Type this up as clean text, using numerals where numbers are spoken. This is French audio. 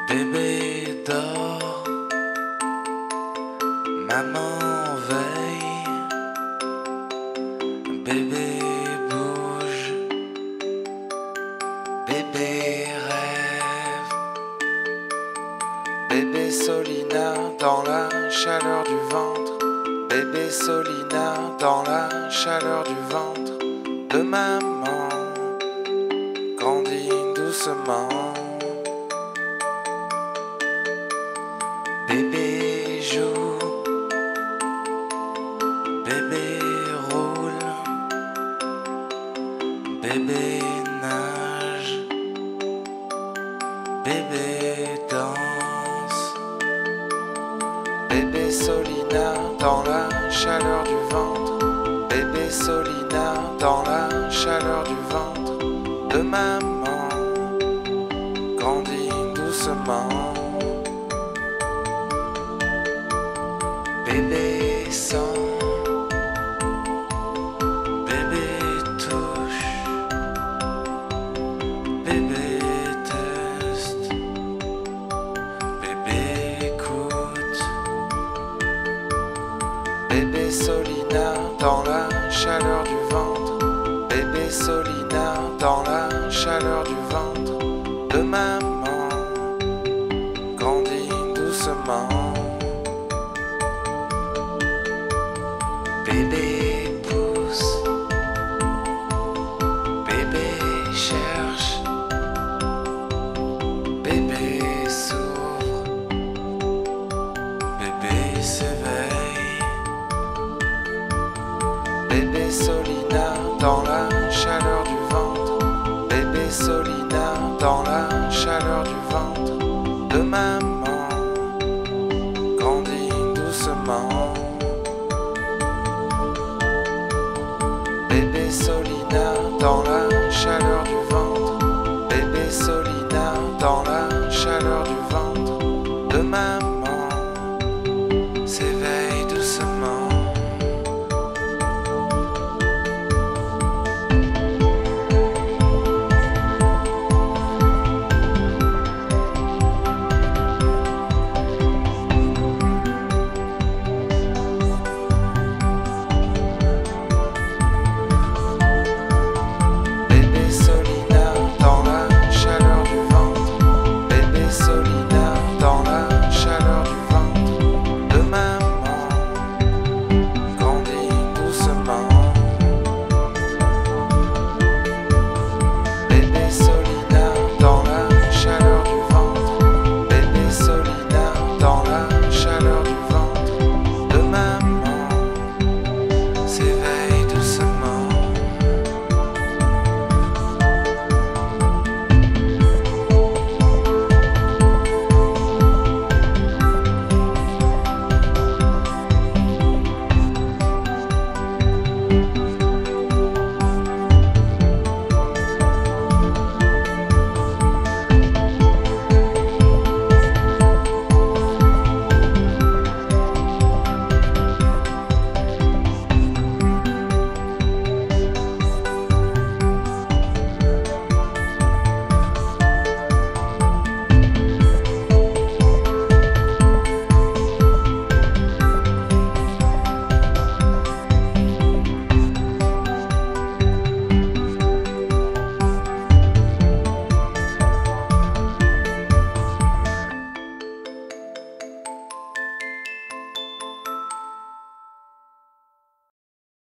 Bébé dort, maman veille, bébé bouge, bébé rêve, bébé Solina dans la chaleur du ventre, bébé Solina dans la chaleur du ventre de maman, grandit doucement. Bébé joue, bébé roule, bébé nage, bébé danse, bébé Solina dans la chaleur du ventre, bébé Solina dans la chaleur du ventre de maman, grandit doucement. Bébé sent, bébé touche, bébé teste, bébé écoute, bébé Solina dans la chaleur du ventre, bébé Solina dans la chaleur du ventre de maman, grandit doucement. Bébé pousse, bébé cherche, bébé s'ouvre, bébé s'éveille, bébé Solina dans la chaleur du ventre, bébé Solina dans la chaleur du ventre de maman, grandit doucement. Bébé Solina dans la chaleur du ventre, bébé Solina